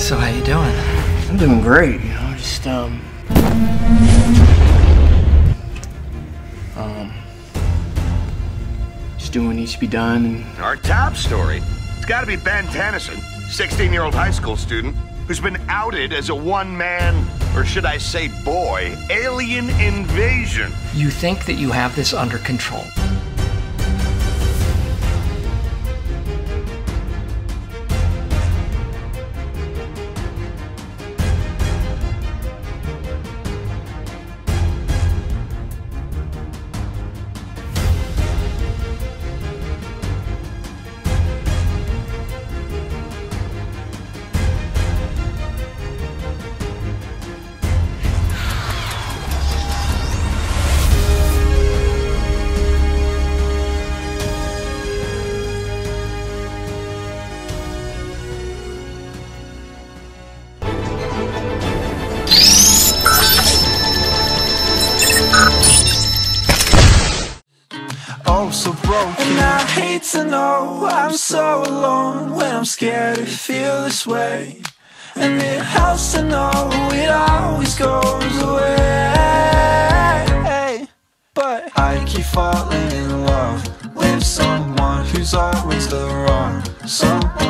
So how you doing? I'm doing great, you know, just doing what needs to be done. Our top story, it's gotta be Ben Tennyson, 16-year-old high school student who's been outed as a one-man, or should I say boy, alien invasion. You think that you have this under control. So broken, and I hate to know I'm so alone when I'm scared to feel this way. And it helps to know it always goes away. But I keep falling in love with someone who's always the wrong someone.